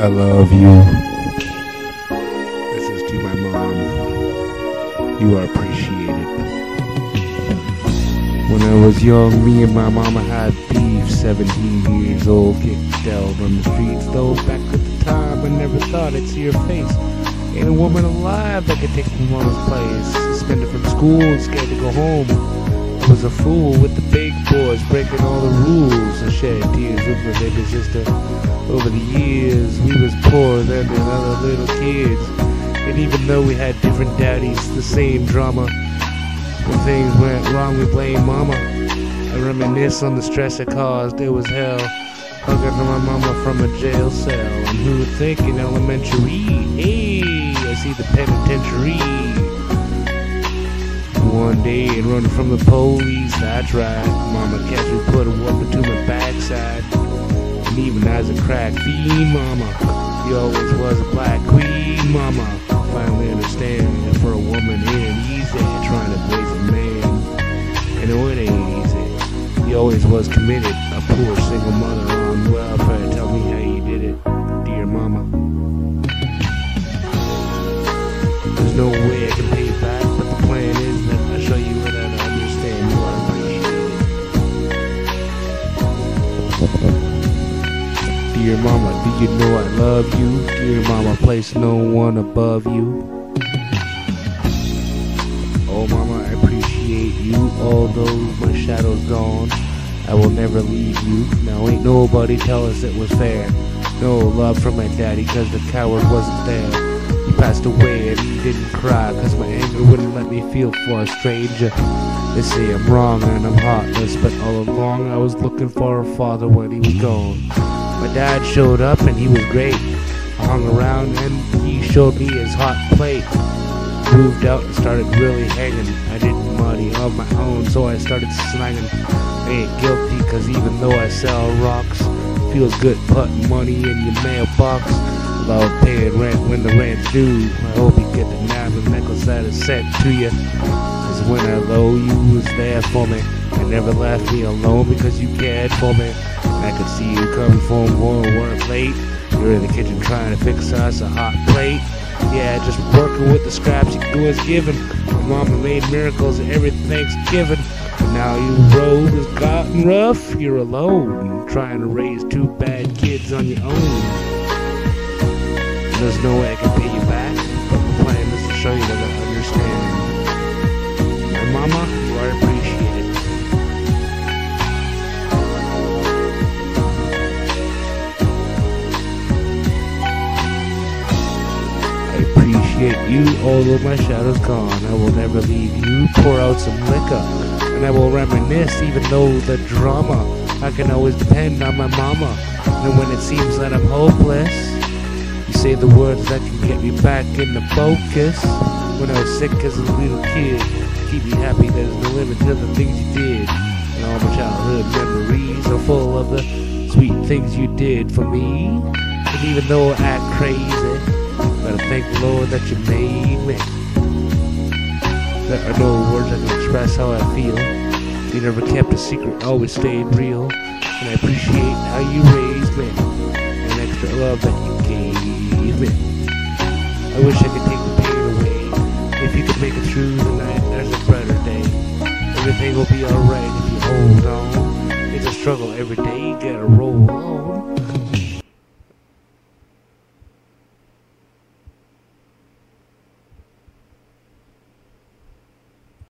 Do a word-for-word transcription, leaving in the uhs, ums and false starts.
I love you. This is to my mom. You are appreciated. When I was young, me and my mama had beef. seventeen years old, kicked out on the streets. Though back at the time, I never thought I'd see her face. Ain't a woman alive that could take my mama's place. Suspended from school, scared to go home. I was a fool with the big boys, breaking all the rules. I shed tears with my baby sister. Over the years, we was poorer than the other little kids. And even though we had different daddies, the same drama. When things went wrong, we blame mama. I reminisce on the stress it caused. It was hell. Hugging to my mama from a jail cell. And who would think in elementary? Hey, I see the penitentiary. One day and running from the police, that's right. Mama catch me, put a whooping to my backside. And even as a crack fiend, mama, you always was a black queen, mama. Finally understand that for a woman it ain't easy trying to raise a man. And it ain't easy. You always was committed, a poor single mother on welfare. Tell me how you did it, dear mama. There's no way I can pay you back, but the plan is that I show you what I understand. You are appreciated. Dear mama, do you know I love you? Dear mama, place no one above you. Oh mama, I appreciate you. Although my shadow's gone, I will never leave you. Now ain't nobody tell us it was fair. No love from my daddy, cause the coward wasn't there. He passed away and he didn't cry, cause my anger wouldn't let me feel for a stranger. They say I'm wrong and I'm heartless, but all along I was looking for a father when he was gone. My dad showed up and he was great. I hung around and he showed me his hot plate. Moved out and started really hanging. I did money on my own, so I started slanging. I ain't guilty, cause even though I sell rocks, feels good putting money in your mailbox. Love paying rent when the rent's due. I hope you get the diamond necklace that is sent to you. Cause when I low, you was there for me. You never left me alone because you cared for me. And I could see you coming from home, weren't late. You're in the kitchen trying to fix us a hot plate. Yeah, just working with the scraps you was given. My mama made miracles every Thanksgiving. And now your road has gotten rough. You're alone, trying to raise two bad kids on your own. There's no way I can pay you back, but the plan is to show you that I understand. My mama, you are appreciated. I appreciate you, although my shadow's gone. I will never leave you. Pour out some liquor, and I will reminisce, even though the drama. I can always depend on my mama. And when it seems that I'm hopeless, say the words that can get me back in the focus. When I was sick as a little kid, keep me happy, there's no limit to the things you did. And all my childhood memories are full of the sweet things you did for me. And even though I act crazy, gotta thank the Lord that you made me. There are no words that can express how I feel. You never kept a secret, always stayed real. And I appreciate how you raised me, and extra love that you gave. I wish I could take the pain away. If you could make it through the night, there's a brighter day. Everything will be alright if you hold on. It's a struggle every day, you gotta roll on.